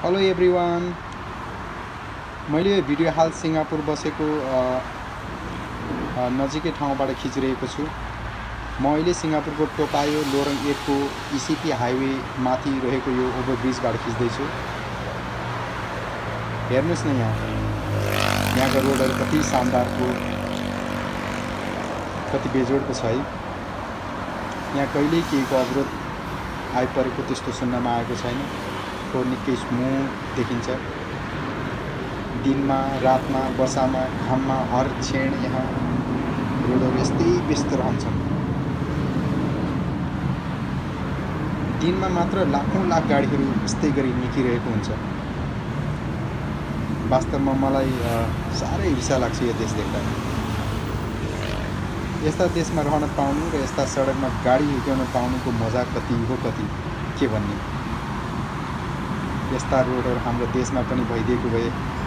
Hello everyone, मैले यो video हाल सिङ्गापुर बसेको नजिकै ठाउँबाट खिचिरहेको छु। म अहिले सिङ्गापुरको टोकायो लोरङ 8 को इसिपी हाइवे माथि रहेको यो ओभरब्रिजबाट खिच्दैछु। हेर्नुहोस् न, यहाँको रोडहरू कति शानदारको, कति बेजोडको छ है। यहाँ कहिल्यै केहीको अवरोध आइपरेको त्यस्तो सुन्नमा आएको छैन। रोड निकै स्मुथ देखिन्छ। दिनमा, रातमा, वर्षामा, घाममा हर क्षण यहाँ रोडहरू यस्तै व्यस्त रहन्छन्। दिनमा मात्र लाखौँ लाख गाडीहरू यस्तै गरी निकिरहेको हुन्छ। वास्तवमा मलाई साह्रै ईर्ष्या लाग्छ यो देश देख्दा। यस्ता देशमा रहन पाउनु र यस्ता सडकमा गाडी हिँड्न पाउनुको मजा कति हो, कति के भन्ने। यस्ता रोडहरू हाम्रो देशमा पनि भइदिएको भए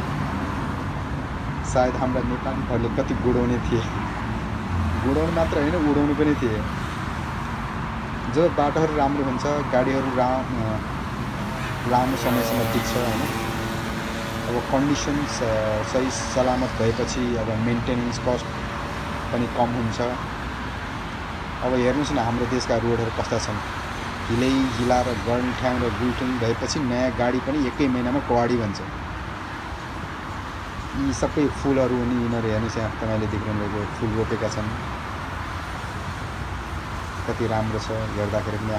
सायद हाम्रा नेपालीहरूले कति गुडाउने थिए। गुडाउनु मात्र होइन, उडाउनु पनि थिए। जब बाटोहरू राम्रो हुन्छ, गाडीहरू लामो समयसम्म टिक्छ होइन। अब कन्डिसन्स सही सलामत भएपछि अब मेन्टेनेन्स कस्ट पनि कम हुन्छ। अब हेर्नुहोस् न, हाम्रो देशका रोडहरू कस्ता छन्। हिला र गल्ठ्याङ र गुल्ठुङ भएपछि नयाँ गाडी पनि एकै महिनामा कवाडी भन्छ। यी सबै फुलहरू हुने यिनीहरू हेर्नुहोस्, यहाँ तपाईँले देख्नुभएको फुल रोपेका छन्। कति राम्रो छ हेर्दाखेरि पनि।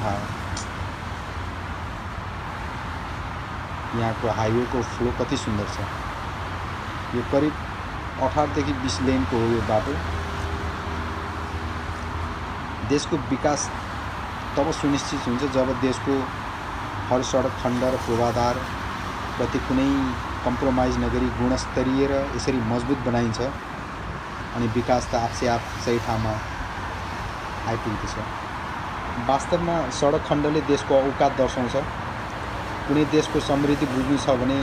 यहाँको हाइवेको फ्लो कति सुन्दर छ। यो करिब 18 देखि 20 लेनको हो यो बाटो। देशको विकास तब सुनिश्चित हुन्छ जब देशको हर सडक खण्ड र पूर्वाधार प्रति कुनै कम्प्रोमाइज नगरी गुणस्तरीय र यसरी मजबुत बनाइन्छ। अनि विकास त आफै आफ सही ठाउँमा आइपुग्दछ। वास्तवमा सडक खण्डले देशको औकात दर्शाउँछ। कुनै देशको समृद्धि बुझ्नु छ भने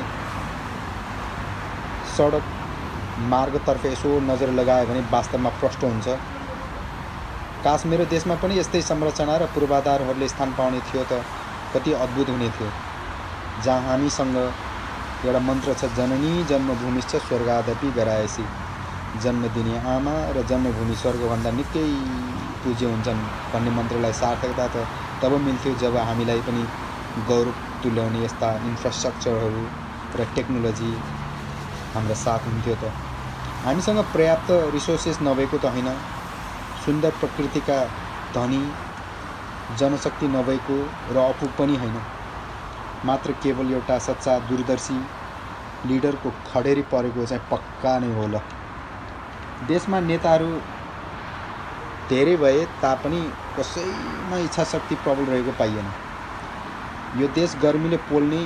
सडक मार्गतर्फ यसो नजर लगायो भने वास्तवमा प्रष्ट हुन्छ। काश मेरो देशमा पनि यस्तै संरचना र पूर्वाधारहरूले स्थान पाउने थियो त कति अद्भुत हुने थियो। जहाँ हामीसँग एउटा मन्त्र छ, जननी जन्मभूमिश्च स्वर्गादपि गराएसी। जन्म दिने आमा र जन्मभूमि स्वर्गभन्दा निकै पूज्य हुन्छन् भन्ने मन्त्रलाई सार्थकता त तब मिल्थ्यो जब हामीलाई पनि गौरव तुल्याउने यस्ता इन्फ्रास्ट्रक्चरहरू र टेक्नोलोजी हाम्रो साथ हुन्थ्यो त। हामीसँग पर्याप्त रिसोर्सेस नभएको त होइन, सुन्दर प्रकृतिका धनी जनशक्ति नभएको र अपुग पनि होइन, मात्र केवल एउटा सच्चा दूरदर्शी लिडरको खडेरी परेको चाहिँ पक्का नै हो। ल, देशमा नेताहरू धेरै भए तापनि कसैमा इच्छाशक्ति प्रबल रहेको पाइएन। यो देश गर्मीले पोल्ने,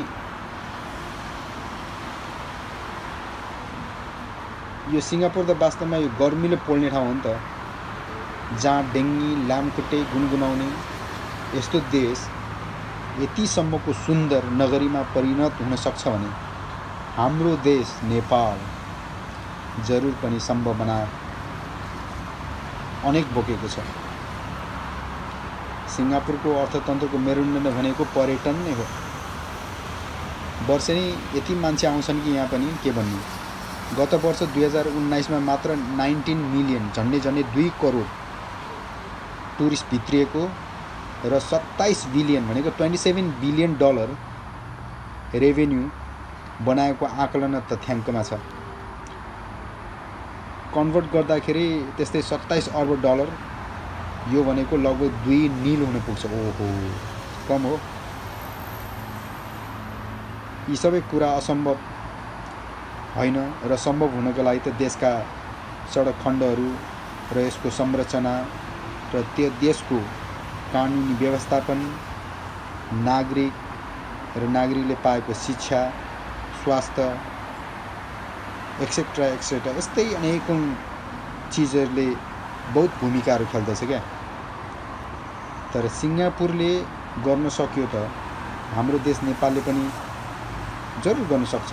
यो सिङ्गापुर त वास्तवमा यो गर्मीले पोल्ने ठाउँ हो नि त, जहाँ डेङ्गी लामखुट्टे गुनगुनाउने यस्तो देश यतिसम्मको सुन्दर नगरीमा परिणत हुन सक्छ भने हाम्रो देश नेपाल जरुर पनि सम्भावना अनेक बोकेको छ। सिङ्गापुरको अर्थतन्त्रको मेरुदण्ड भनेको पर्यटन नै हो। वर्षेनी यति मान्छे आउँछन् कि यहाँ पनि के भन्नु। गत वर्ष 2019मा मात्र 19 मिलियन, झन्डै 2 करोड टुरिस्ट भित्रिएको र 27 बिलियन भनेको $27 बिलियन रेभेन्यू बनाएको आकलन तथ्याङ्कमा छ। कन्भर्ट गर्दाखेरि त्यस्तै $27 अर्ब, यो भनेको लगभग 2 नील हुन पुग्छ। ओहो, कम हो। यी सबै कुरा असम्भव होइन र सम्भव हुनको लागि त देशका सडक खण्डहरू र यसको संरचना र त्यो देशको कानुनी व्यवस्थापन, नागरिक र नागरिकले पाएको शिक्षा, स्वास्थ्य एक्सेट्रा एक्सेट्रा यस्तै अनेकौँ चिजहरूले बहुत भूमिकाहरू खेल्दछ क्या। तर सिङ्गापुरले गर्न सक्यो त हाम्रो देश नेपालले पनि जरुर गर्न सक्छ।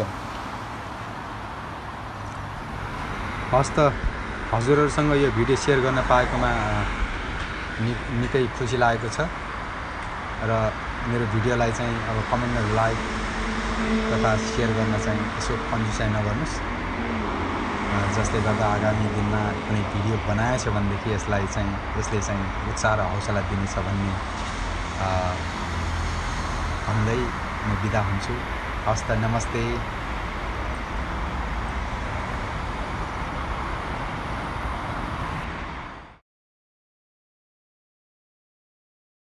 हस् त, हजुरहरूसँग यो भिडियो सेयर गर्न पाएकोमा निकै खुसी लागेको छ र मेरो भिडियोलाई चाहिँ अब कमेन्टमा लाइक तथा सेयर गर्न चाहिँ यसो कन्जुसाइ नगर्नुहोस्, जसले गर्दा आगामी दिनमा कुनै भिडियो बनाएछ भनेदेखि यसले चाहिँ उत्साह र हौसला दिनेछ भन्ने भन्दै म बिदा हुन्छु। हस्त, नमस्ते।